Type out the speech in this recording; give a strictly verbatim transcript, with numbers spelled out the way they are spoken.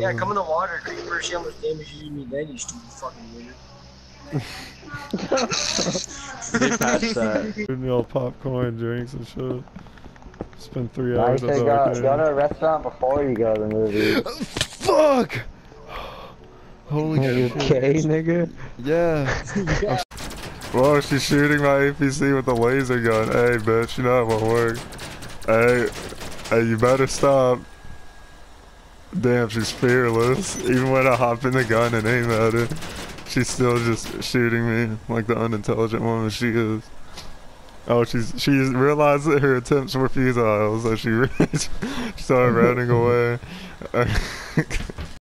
Yeah, come in the water, creeper. See how much damage you do me then, you stupid fucking winner. They patched that. Eating all popcorn, drinks, and shit. Spent three Now you hours at the should go, arcade. go to a restaurant before you go to the movie. Fuck! Holy Are you shit. okay, nigga? Yeah. Yeah. Whoa, she's shooting my A P C with a laser gun. Hey, bitch, you know it won't work. Hey, hey, you better stop. Damn, she's fearless. Even when I hop in the gun and aim at her, she's still just shooting me like the unintelligent woman she is. Oh, she's she's realized that her attempts were futile, so she, she started running away.